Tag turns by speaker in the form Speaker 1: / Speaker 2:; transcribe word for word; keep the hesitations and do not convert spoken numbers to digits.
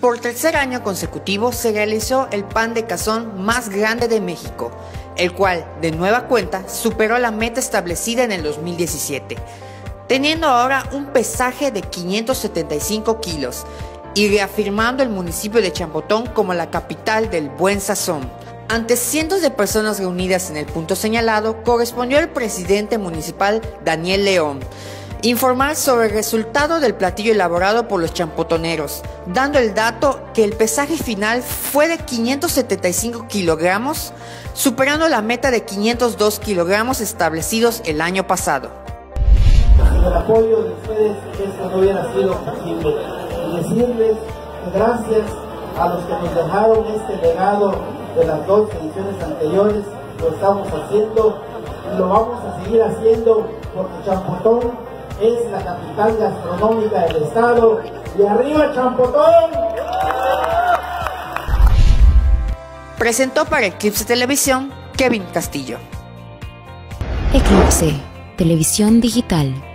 Speaker 1: Por tercer año consecutivo se realizó el pan de cazón más grande de México, el cual, de nueva cuenta, superó la meta establecida en el dos mil diecisiete, teniendo ahora un pesaje de quinientos setenta y cinco kilos y reafirmando el municipio de Champotón como la capital del buen sazón. Ante cientos de personas reunidas en el punto señalado, correspondió al presidente municipal Daniel León informar sobre el resultado del platillo elaborado por los champotoneros, dando el dato que el pesaje final fue de quinientos setenta y cinco kilogramos, superando la meta de quinientos dos kilogramos establecidos el año pasado.
Speaker 2: Sin el apoyo de ustedes, esto no hubiera sido posible. Y decirles que gracias a los que nos dejaron este legado de las dos ediciones anteriores, lo estamos haciendo y lo vamos a seguir haciendo porque Champotón es la capital gastronómica del estado. ¡Y arriba Champotón!
Speaker 1: Presentó para Eclipse Televisión Kevin Castillo.
Speaker 3: Eclipse Televisión Digital.